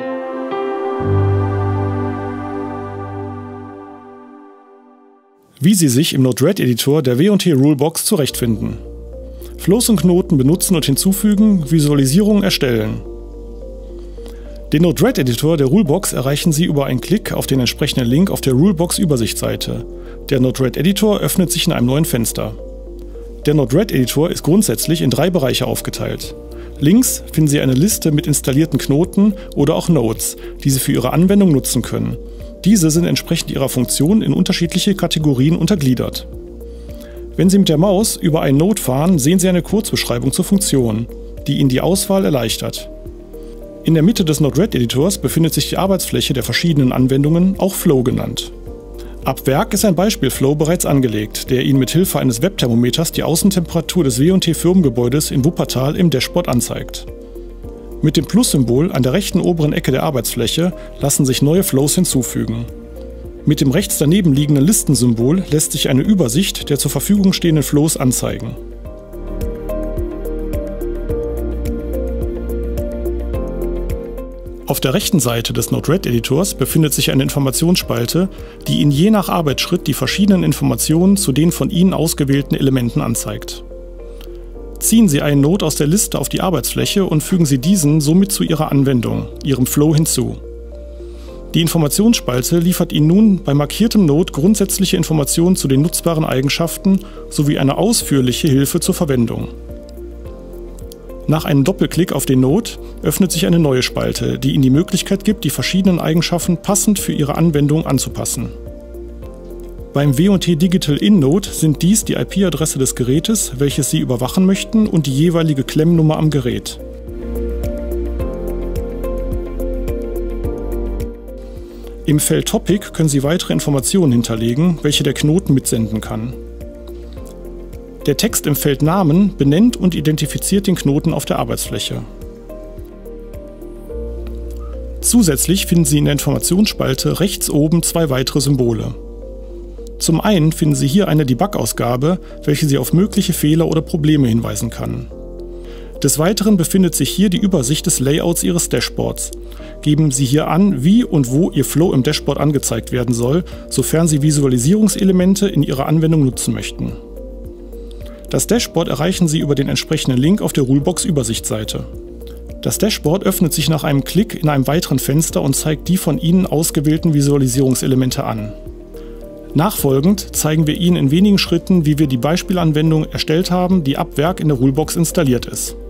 Wie Sie sich im Node-RED-Editor der W&T Rulebox zurechtfinden. Flows und Knoten benutzen und hinzufügen, Visualisierungen erstellen. Den Node-RED-Editor der Rulebox erreichen Sie über einen Klick auf den entsprechenden Link auf der Rulebox-Übersichtsseite. Der Node-RED-Editor öffnet sich in einem neuen Fenster. Der Node-RED-Editor ist grundsätzlich in 3 Bereiche aufgeteilt. Links finden Sie eine Liste mit installierten Knoten oder auch Nodes, die Sie für Ihre Anwendung nutzen können. Diese sind entsprechend ihrer Funktion in unterschiedliche Kategorien untergliedert. Wenn Sie mit der Maus über einen Node fahren, sehen Sie eine Kurzbeschreibung zur Funktion, die Ihnen die Auswahl erleichtert. In der Mitte des Node-RED-Editors befindet sich die Arbeitsfläche der verschiedenen Anwendungen, auch Flow genannt. Ab Werk ist ein Beispiel-Flow bereits angelegt, der Ihnen mit Hilfe eines Webthermometers die Außentemperatur des W&T-Firmengebäudes in Wuppertal im Dashboard anzeigt. Mit dem Plus-Symbol an der rechten oberen Ecke der Arbeitsfläche lassen sich neue Flows hinzufügen. Mit dem rechts daneben liegenden Listensymbol lässt sich eine Übersicht der zur Verfügung stehenden Flows anzeigen. Auf der rechten Seite des Node-RED-Editors befindet sich eine Informationsspalte, die Ihnen je nach Arbeitsschritt die verschiedenen Informationen zu den von Ihnen ausgewählten Elementen anzeigt. Ziehen Sie einen Node aus der Liste auf die Arbeitsfläche und fügen Sie diesen somit zu Ihrer Anwendung, Ihrem Flow hinzu. Die Informationsspalte liefert Ihnen nun bei markiertem Node grundsätzliche Informationen zu den nutzbaren Eigenschaften sowie eine ausführliche Hilfe zur Verwendung. Nach einem Doppelklick auf den Node öffnet sich eine neue Spalte, die Ihnen die Möglichkeit gibt, die verschiedenen Eigenschaften passend für Ihre Anwendung anzupassen. Beim W&T Digital In Node sind dies die IP-Adresse des Gerätes, welches Sie überwachen möchten, und die jeweilige Klemmnummer am Gerät. Im Feld Topic können Sie weitere Informationen hinterlegen, welche der Knoten mitsenden kann. Der Text im Feld Namen benennt und identifiziert den Knoten auf der Arbeitsfläche. Zusätzlich finden Sie in der Informationsspalte rechts oben 2 weitere Symbole. Zum einen finden Sie hier eine Debug-Ausgabe, welche Sie auf mögliche Fehler oder Probleme hinweisen kann. Des Weiteren befindet sich hier die Übersicht des Layouts Ihres Dashboards. Geben Sie hier an, wie und wo Ihr Flow im Dashboard angezeigt werden soll, sofern Sie Visualisierungselemente in Ihrer Anwendung nutzen möchten. Das Dashboard erreichen Sie über den entsprechenden Link auf der Rulebox-Übersichtsseite. Das Dashboard öffnet sich nach einem Klick in einem weiteren Fenster und zeigt die von Ihnen ausgewählten Visualisierungselemente an. Nachfolgend zeigen wir Ihnen in wenigen Schritten, wie wir die Beispielanwendung erstellt haben, die ab Werk in der Rulebox installiert ist.